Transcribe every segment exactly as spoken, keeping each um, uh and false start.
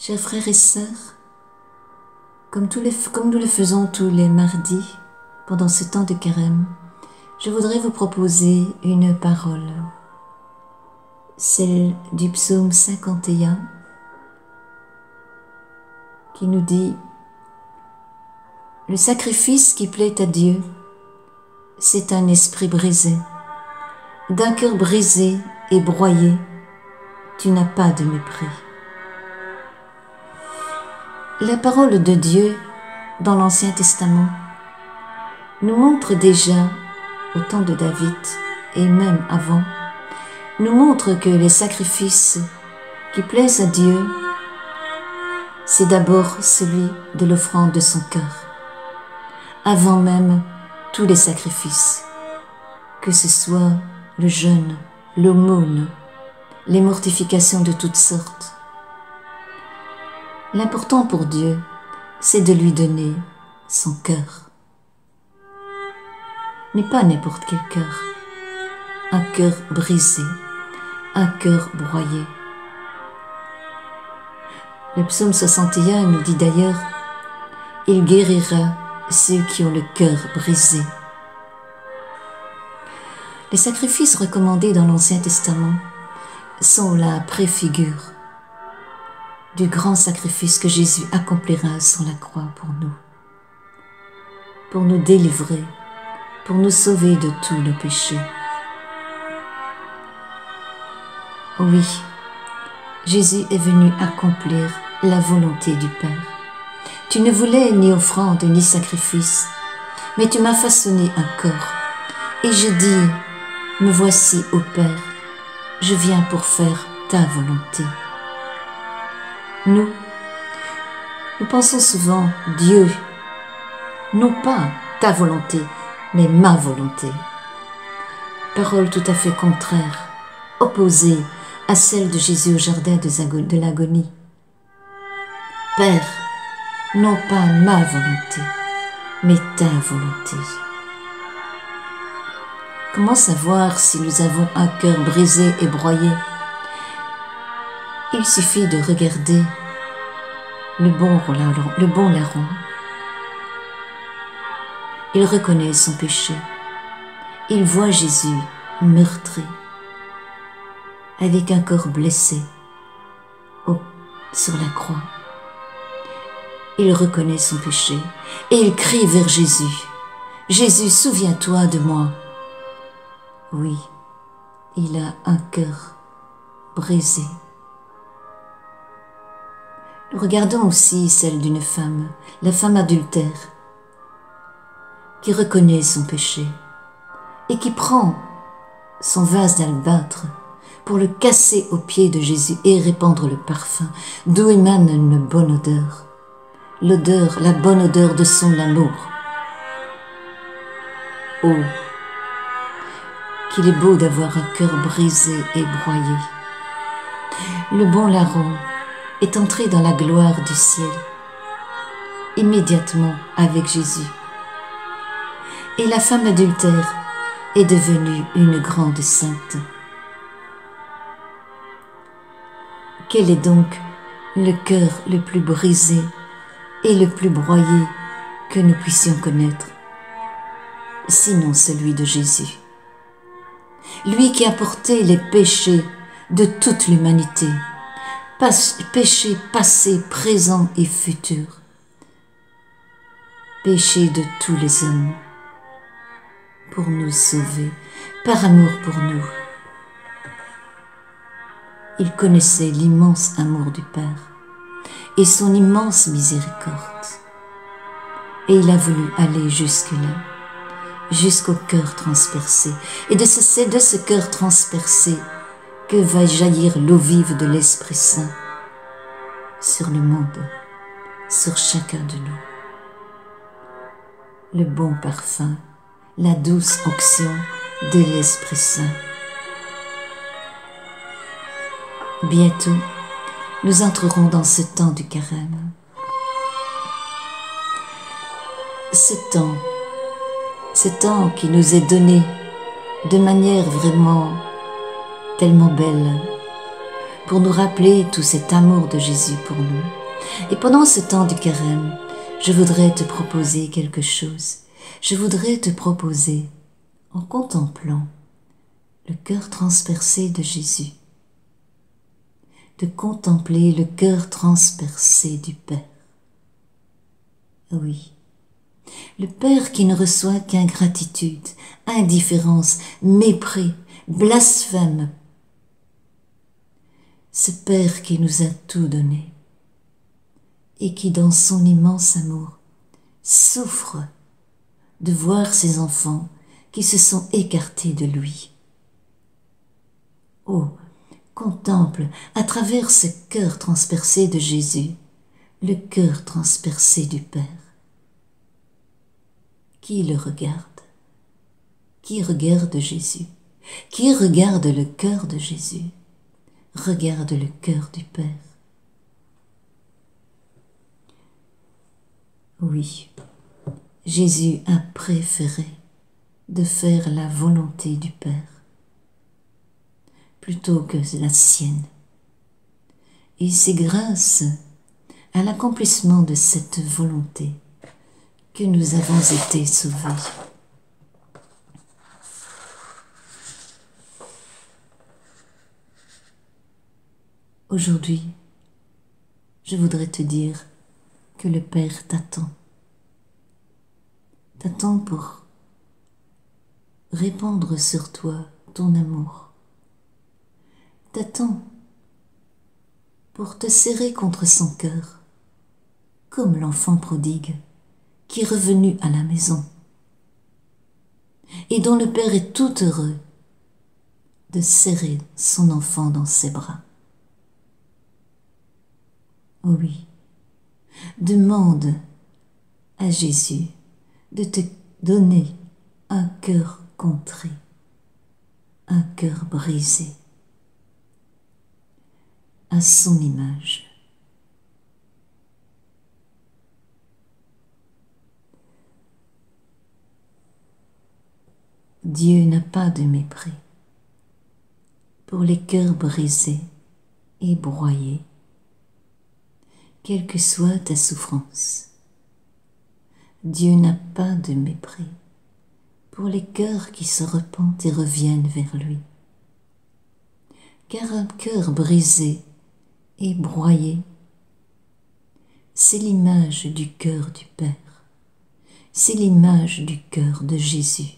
Chers frères et sœurs, comme, tous les, comme nous le faisons tous les mardis pendant ce temps de carême, je voudrais vous proposer une parole, celle du psaume cinquante et un, qui nous dit « Le sacrifice qui plaît à Dieu, c'est un esprit brisé. D'un cœur brisé et broyé, tu n'as pas de mépris. » La parole de Dieu dans l'Ancien Testament nous montre déjà, au temps de David et même avant, nous montre que les sacrifices qui plaisent à Dieu, c'est d'abord celui de l'offrande de son cœur, avant même tous les sacrifices, que ce soit le jeûne, l'aumône, les mortifications de toutes sortes. L'important pour Dieu, c'est de lui donner son cœur. Mais pas n'importe quel cœur, un cœur brisé, un cœur broyé. Le psaume soixante et un nous dit d'ailleurs « Il guérira ceux qui ont le cœur brisé ». Les sacrifices recommandés dans l'Ancien Testament sont la préfigure du grand sacrifice que Jésus accomplira sur la croix pour nous, pour nous délivrer, pour nous sauver de tous nos péchés. Oui, Jésus est venu accomplir la volonté du Père. Tu ne voulais ni offrande ni sacrifice, mais tu m'as façonné un corps. Et je dis, me voici ô Père, je viens pour faire ta volonté. Nous, nous pensons souvent, Dieu, non pas ta volonté, mais ma volonté. Parole tout à fait contraire, opposée à celle de Jésus au jardin de l'agonie. Père, non pas ma volonté, mais ta volonté. Comment savoir si nous avons un cœur brisé et broyé? Il suffit de regarder le bon, le bon larron. Il reconnaît son péché. Il voit Jésus meurtri, avec un corps blessé oh, sur la croix. Il reconnaît son péché et il crie vers Jésus. « Jésus, souviens-toi de moi. » Oui, il a un cœur brisé. Regardons aussi celle d'une femme, la femme adultère, qui reconnaît son péché et qui prend son vase d'albâtre pour le casser aux pieds de Jésus et répandre le parfum, d'où émane une bonne odeur, l'odeur, la bonne odeur de son amour. Oh, qu'il est beau d'avoir un cœur brisé et broyé. Le bon larron est entré dans la gloire du ciel, immédiatement avec Jésus. Et la femme adultère est devenue une grande sainte. Quel est donc le cœur le plus brisé et le plus broyé que nous puissions connaître, sinon celui de Jésus? Lui qui a porté les péchés de toute l'humanité, péchés passés, présents et futurs, péchés de tous les hommes, pour nous sauver, par amour pour nous. Il connaissait l'immense amour du Père et son immense miséricorde. Et il a voulu aller jusque-là, jusqu'au cœur transpercé. Et de ce, de ce cœur transpercé que va jaillir l'eau vive de l'Esprit Saint sur le monde, sur chacun de nous. Le bon parfum, la douce onction de l'Esprit Saint. Bientôt, nous entrerons dans ce temps du carême. Ce temps, ce temps qui nous est donné de manière vraiment tellement belle, pour nous rappeler tout cet amour de Jésus pour nous. Et pendant ce temps du carême, je voudrais te proposer quelque chose. Je voudrais te proposer, en contemplant le cœur transpercé de Jésus, de contempler le cœur transpercé du Père. Oui, le Père qui ne reçoit qu'ingratitude, indifférence, mépris, blasphème. Ce Père qui nous a tout donné et qui, dans son immense amour, souffre de voir ses enfants qui se sont écartés de lui. Oh, contemple à travers ce cœur transpercé de Jésus, le cœur transpercé du Père. Qui le regarde? Qui regarde Jésus? Qui regarde le cœur de Jésus? Regarde le cœur du Père. Oui, Jésus a préféré de faire la volonté du Père plutôt que la sienne. Et c'est grâce à l'accomplissement de cette volonté que nous avons été sauvés. Aujourd'hui, je voudrais te dire que le Père t'attend. T'attend pour répandre sur toi ton amour. T'attend pour te serrer contre son cœur, comme l'enfant prodigue qui est revenu à la maison et dont le Père est tout heureux de serrer son enfant dans ses bras. Oui, demande à Jésus de te donner un cœur contré, un cœur brisé, à son image. Dieu n'a pas de mépris pour les cœurs brisés et broyés, quelle que soit ta souffrance. Dieu n'a pas de mépris pour les cœurs qui se repentent et reviennent vers lui. Car un cœur brisé et broyé, c'est l'image du cœur du Père, c'est l'image du cœur de Jésus.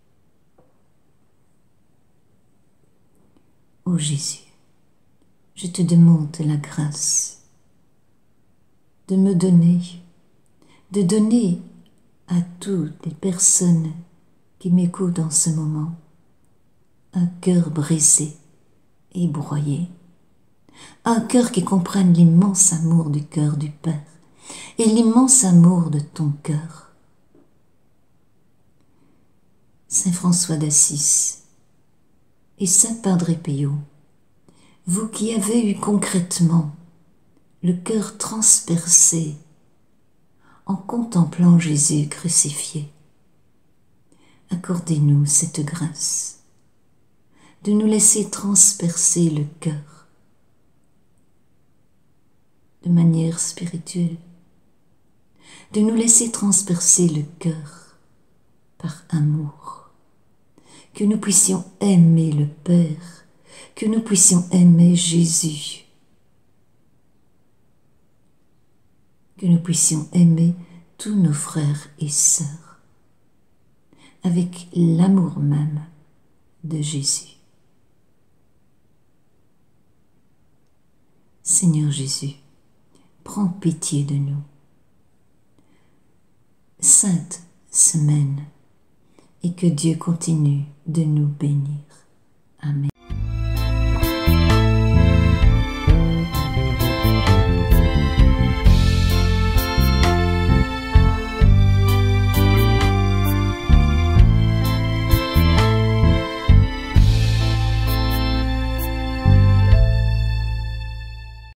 Ô Jésus, je te demande la grâce de me donner, de donner à toutes les personnes qui m'écoutent en ce moment un cœur brisé et broyé, un cœur qui comprenne l'immense amour du cœur du Père et l'immense amour de ton cœur. Saint François d'Assise et Saint Padre Pio, vous qui avez eu concrètement le cœur transpercé en contemplant Jésus crucifié, accordez-nous cette grâce de nous laisser transpercer le cœur de manière spirituelle, de nous laisser transpercer le cœur par amour, que nous puissions aimer le Père, que nous puissions aimer Jésus, que nous puissions aimer tous nos frères et sœurs avec l'amour même de Jésus. Seigneur Jésus, prends pitié de nous. Sainte semaine, et que Dieu continue de nous bénir. Amen.